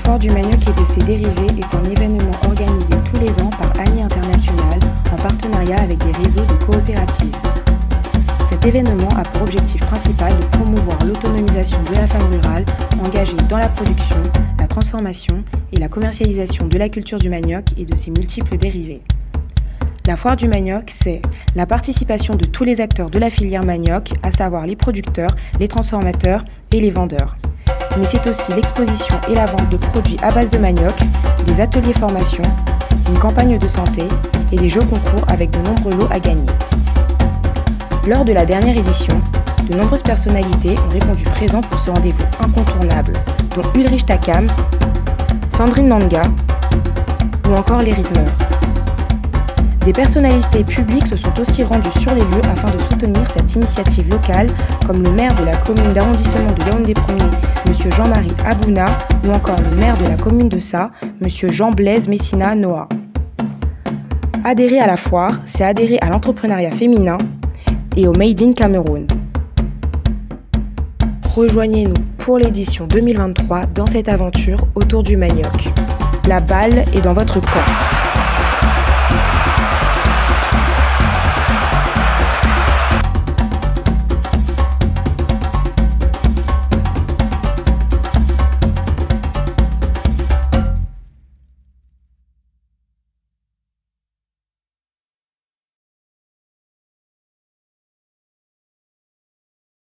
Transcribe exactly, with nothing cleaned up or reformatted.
foire du manioc et de ses dérivés est un événement organisé tous les ans par A N I International en partenariat avec des réseaux de coopératives. Cet événement a pour objectif principal de promouvoir l'autonomisation de la femme rurale engagée dans la production, la transformation et la commercialisation de la culture du manioc et de ses multiples dérivés. La foire du manioc, c'est la participation de tous les acteurs de la filière manioc, à savoir les producteurs, les transformateurs et les vendeurs. Mais c'est aussi l'exposition et la vente de produits à base de manioc, des ateliers formation, une campagne de santé et des jeux concours avec de nombreux lots à gagner. Lors de la dernière édition, de nombreuses personnalités ont répondu présent pour ce rendez-vous incontournable, dont Ulrich Takam, Sandrine Nanga ou encore les rythmeurs. Des personnalités publiques se sont aussi rendues sur les lieux afin de soutenir cette initiative locale, comme le maire de la commune d'arrondissement de Yaoundé premier, M Jean-Marie Abouna, ou encore le maire de la commune de Sa, M Jean-Blaise Messina Noah. Adhérer à la foire, c'est adhérer à l'entrepreneuriat féminin et au Made in Cameroun. Rejoignez-nous pour l'édition deux mille vingt-trois dans cette aventure autour du manioc. La balle est dans votre camp.